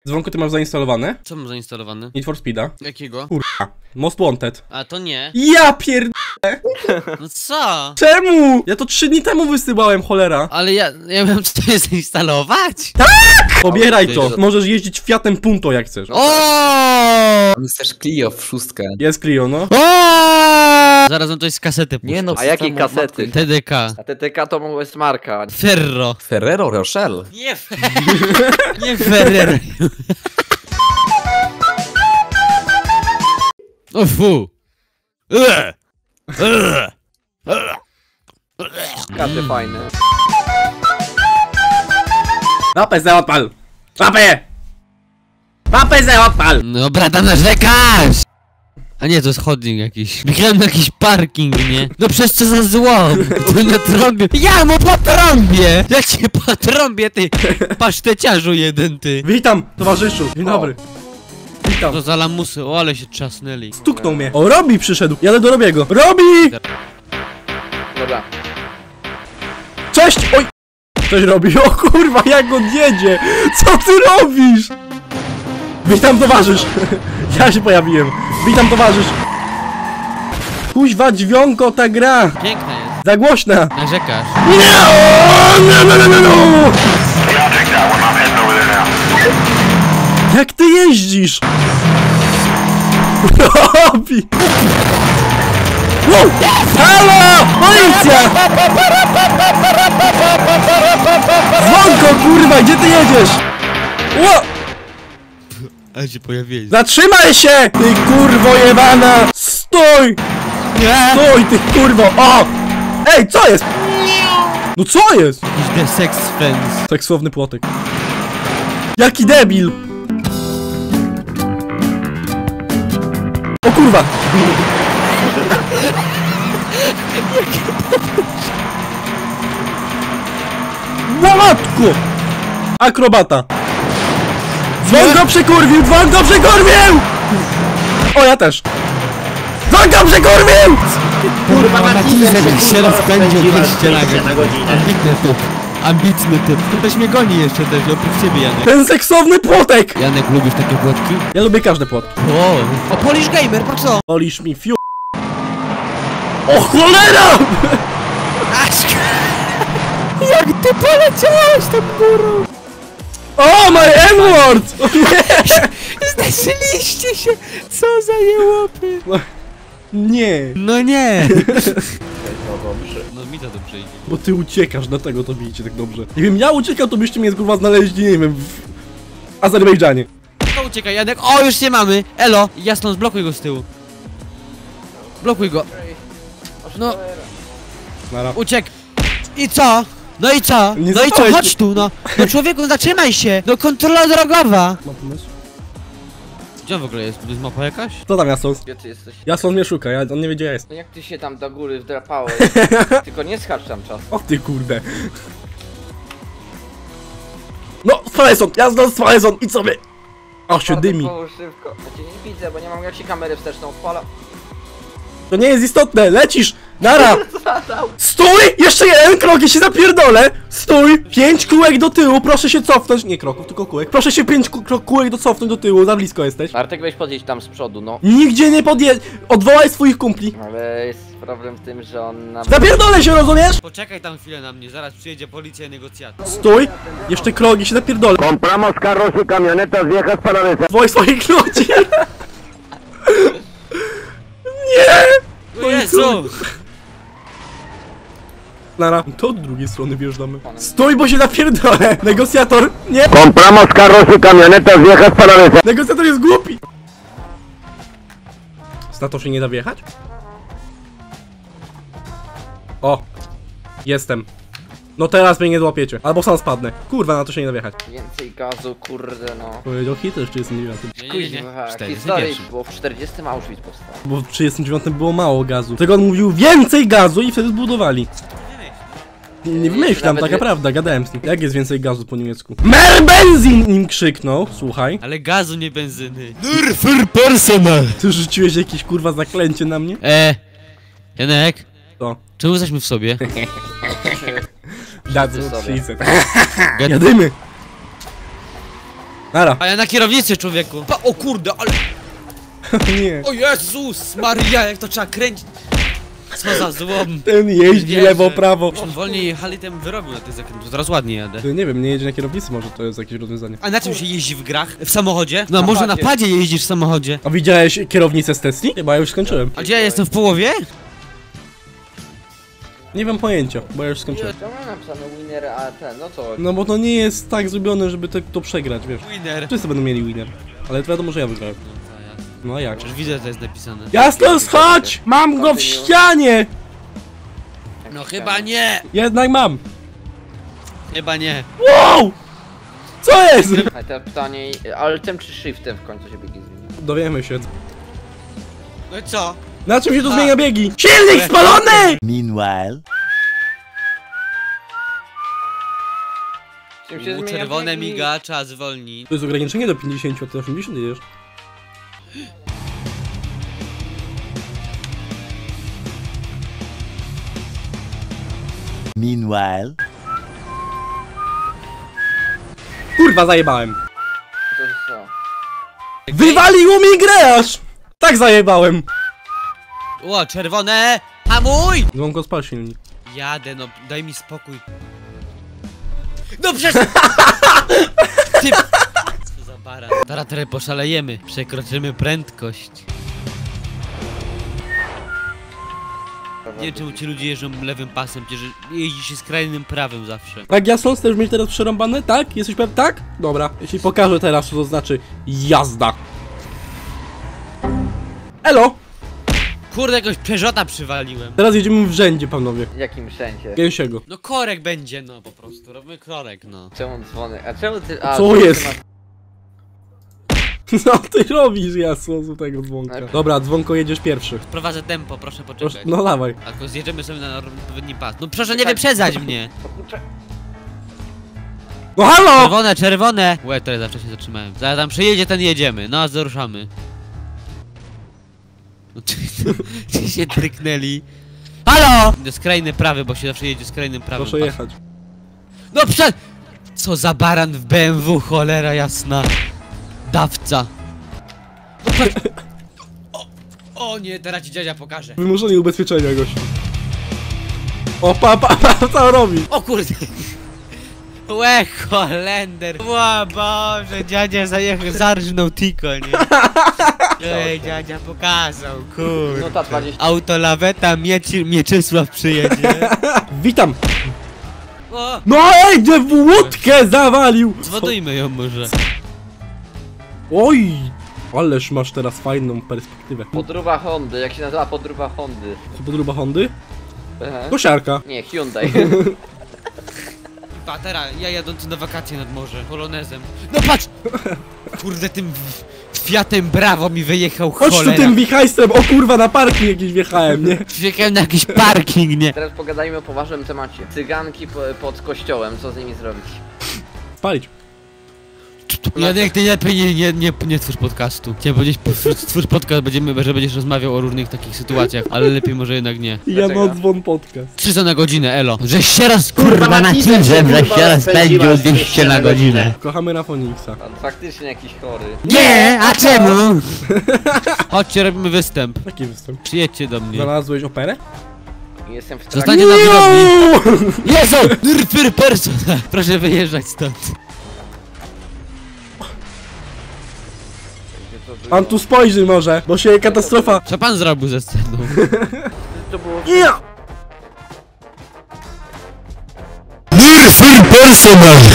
Dzwonku, ty masz zainstalowane? Co mam zainstalowane? Need for Speeda. Jakiego? Kurwa. Most Wanted. A to nie. Ja pierd... No co? Czemu? Ja to 3 dni temu wysyłałem, cholera. Ale ja wiem, czy to jest zainstalować? Pobieraj to. Możesz jeździć Fiatem Punto jak chcesz. O! Jest też Clio w 6. Jest Clio, no. Zaraz on coś z kasety puszczę. Nie no, A jakiej kasety? TDK. A TTK to jest marka. Ferro. Ferrero Rocher. Nie nie Ferrero. O fu. Kasy fajne. Mapę se odpal! Mapę! Mapę se odpal! No brata, narzekasz! A nie, to jest chodnik jakiś. Myślałem jakiś parking, nie? No przez co za złom? Ty na trąbie. Ja mu po trąbie! Jak cię po trąbie, ty paszteciarzu jeden, ty. Witam, towarzyszu. Dzień dobry. Witam. To za lamusy, o ale się trzasnęli. Stuknął mnie. O, Robi przyszedł. Jadę do Robiego. Robi! Dobra. Cześć! Oj! Coś robi. O kurwa, jak on jedzie! Co ty robisz? Witam, towarzysz. Ja się pojawiłem. Witam, towarzysz. Kuźwa, dźwięko ta gra. Piękna jest. Za głośna. Narzekasz. No! Jak ty jeździsz? Robi! Wow! Halo! Policja! Dzwonko, kurwa, gdzie ty jedziesz? Ło! A się pojawiłeś. Zatrzymaj się! Ty kurwo jebana! Stój! Stój, ty kurwo! O! Ej, co jest? No co jest? Jakiś The Sex Friends. Seksowny płotek. Jaki debil! O kurwa! Łamatku! Akrobata! Dzwon go przekurwił! Dzwon go przekurwił! O, ja też! Dzwon go przekurwił! Kurwa, jak się rozpędził 200 na godzinę. Ambitny typ. Ambitny typ. Ktoś mnie goni jeszcze też, oprócz ciebie, Janek. Ten seksowny płotek! Janek, lubisz takie płotki? Ja lubię każde płotki. O Polish Gamer, po co? Polisz mi fiu... O cholera! Jak ty poleciałeś tam górą? O, my N-word! O nie! Zdarzyliście się! Co za jełopy! Nie, No nie! No mi to dobrze idzie. bo ty uciekasz, dlatego to bijecie tak dobrze. Nie wiem, ja uciekał, to byście mnie kurwa znaleźli, nie wiem, w Azerbejdżanie. To uciekaj, Janek. O, już się mamy! Elo! Jasno, zblokuj go z tyłu. Blokuj go. No, Nara. uciek. I co? No i co? Nie No i co? zapałeś Chodź tu, no! No człowieku, zatrzymaj się! No kontrola drogowa! Ma pomysł? Gdzie on w ogóle jest? To jest mapa jakaś? Co tam Jason? Gdzie ty jesteś? Jason mnie szuka, on nie wie gdzie ja jestem. No jak ty się tam do góry wdrapałeś? Tylko nie skacz tam czas. O ty kurde. No, Swaeson, jazda Swaeson, idź sobie! O, się dymi. Połóż szybko. Ja cię nie widzę, bo nie mam jak się kamery wsteczną odpala. To nie jest istotne, lecisz! Nara! Stój! Jeszcze jeden krok i się zapierdolę! Stój! 5 kółek do tyłu, proszę się cofnąć. Nie kroków, tylko kółek. Proszę się 5 kółek cofnąć do tyłu, za blisko jesteś. Artek, weź podjedź tam z przodu, no. Nigdzie nie podjedź! Odwołaj swoich kumpli. Ale jest problem w tym, że on nam... Zapierdolę się, rozumiesz? Poczekaj tam chwilę na mnie, zaraz przyjedzie policja i negocjator. Stój! Jeszcze krok i się zapierdolę. Compramos carros y camionetas viejas para desarrollar. Odwołaj swoich ludzi! Nie! O Jezu! Nara, to od drugiej strony wjeżdżamy. Stój, bo się napierdolę! Negocjator! Nie! Compramos carros y camionetas viejas para desarrollar. Negocjator jest głupi! Na to się nie da wjechać? O! Jestem. No teraz mnie nie złapiecie. Albo sam spadnę. Kurwa, na to się nie da wjechać. Więcej gazu, kurde, no. Powiedział Hitler w 39. Kuźwa, 41. historii, bo w 40 Auschwitz powstał. Bo w 39 było mało gazu. Tego on mówił więcej gazu i wtedy zbudowali. Nie wymyślam, Nawet taka prawda, gadałem z nim. Jak jest więcej gazu po niemiecku? Mer benzin! Nim krzyknął, słuchaj. Ale gazu, nie benzyny. Nur für personal! Ty rzuciłeś jakieś kurwa zaklęcie na mnie? Janek? To. Czemu jesteśmy w sobie? That's sobie. what she said. Jadymy! Nara. A ja na kierownicy, człowieku. O kurde, ale... Nie. O Jezus Maria, jak to trzeba kręcić. Co za złom. Ten jeździ Wierzę. lewo, prawo. Czym wolniej jechali, tym wyrobił na tych zakrętach. Teraz ładnie jadę. Nie wiem, nie jedzie na kierownicy, może to jest jakieś rozwiązanie. A na czym się jeździ w grach? W samochodzie? No Na może na padzie. padzie jeździsz w samochodzie. A widziałeś kierownicę z Tesli? Chyba ja już skończyłem. A gdzie ja jestem w połowie? Nie mam pojęcia, bo ja już skończyłem. Czemu mam napisane winner, a ten, no to... No bo to nie jest tak zrobione, żeby to przegrać, wiesz. Winner. Wszyscy będą mieli winner. Ale to wiadomo, że ja wygrałem. No a jak? Przecież widzę, że to jest napisane. Jasno, schodź! Mam go w ścianie! No chyba nie! Jednak mam! Chyba nie. Wow! Co jest? A teraz pytanie, altem czy shiftem w końcu się biegi zmieni? Dowiemy się. No i co? Na czym się tu A. zmienia biegi? Silnik spalony! Meanwhile. Czym się zmienia Czerwone biegi? miga, trzeba zwolnić. To jest ograniczenie do 50, a ty 80 jedziesz. Meanwhile. Kurwa, zajebałem. To jest co? Wywaliło mi grę aż! Tak zajebałem. O, czerwone! Hamuj! Dzwonko, spal silnik. Jadę, no daj mi spokój. No przecież... Ty... Co za baran. Teraz trochę poszalejemy. Przekroczymy prędkość. Nie wiem czemu ci ludzie jeżdżą lewym pasem, przecież jeździ się skrajnym prawym zawsze. Tak, jasno, chcesz mieć teraz przerąbane? Tak? Jesteś pewny? Tak? Dobra, jeśli pokażę teraz, co to znaczy jazda. Elo! Kurde, jakiegoś Peugeota przywaliłem. Teraz jedziemy w rzędzie, panowie. W jakim sensie? Gęsiego. No korek będzie, no po prostu, robimy korek, no. Czemu dzwony? A czemu ty... Co ty jest? masz- No ty robisz, jasno, z tego dzwonka. Dobra, dzwonko, jedziesz pierwszy. Prowadzę tempo, proszę Proszę, poczekać. no dawaj. A tylko zjedziemy sobie na odpowiedni pas. No proszę nie wyprzedzać mnie! No halo! Czerwone, czerwone! Łe, teraz zawsze się zatrzymałem. Zaraz tam przyjedzie, ten jedziemy. No, zaruszamy. No, czy się tryknęli? Halo! Skrajny prawy, bo się zawsze jedzie skrajnym prawym. Proszę jechać. No Co za baran w BMW, cholera jasna. Dawca. No, patrz. O nie, teraz ci dziadzia pokaże. Wymuszenie ubezpieczenia, gościu. O, co robi? O kurde. Łe, Holender. Ła Boże, dziadzia zajechał, zarżnął tiko, nie? Ej, dziadzia pokazał, kurde. No ta 20... Autolaweta Mieczysław przyjedzie. Witam! O, No ej, w łódkę zawalił! zwodujmy ją może. Oj! Ależ masz teraz fajną perspektywę. Podróba Hondy, jak się nazywa podróba Hondy? Podróba Hondy? Aha. Kosiarka. Nie, Hyundai. Patera, ja jadący na wakacje nad morze, polonezem. No patrz! Kurde, tym Fiatem Bravo mi wyjechał, Chodź tu cholera. tym wichajstrem, o kurwa, na parking jakiś wjechałem, nie? Wjechałem na jakiś parking, nie? Teraz pogadajmy o poważnym temacie. Cyganki pod kościołem, co z nimi zrobić? Spalić. Janek, ty lepiej nie twórz podcastu. Chciałem powiedzieć, twórz podcast, że będziesz rozmawiał o różnych takich sytuacjach, ale lepiej może jednak nie. Ja Dlaczego? dzwon podcast. 300 na godzinę, elo. Żeś się raz kurwa na Tinderze, żeś się raz spędził 200 na godzinę. Kochamy na Foniksa. Pan faktycznie jakiś chory. Nie, a czemu? Chodźcie, robimy występ. Jaki występ? Przyjedźcie do mnie. Znalazłeś operę? Jestem w Zostanie trakcie... na wyrobni. Jezu! Nyrfyr person! Proszę wyjeżdżać stąd. Pan tu spojrzy może, bo się katastrofa. Co pan zrobił ze sceną? To było... Ja! Nyrfyr personal!